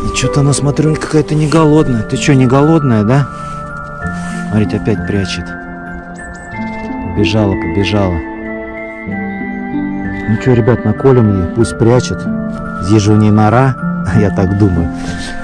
И что-то она, смотрю, какая-то не голодная. Ты что, не голодная, да? Смотрите, опять прячет. Побежала, побежала. Ну что, ребят, наколем ей, пусть прячет. Здесь же у ней нора, я так думаю.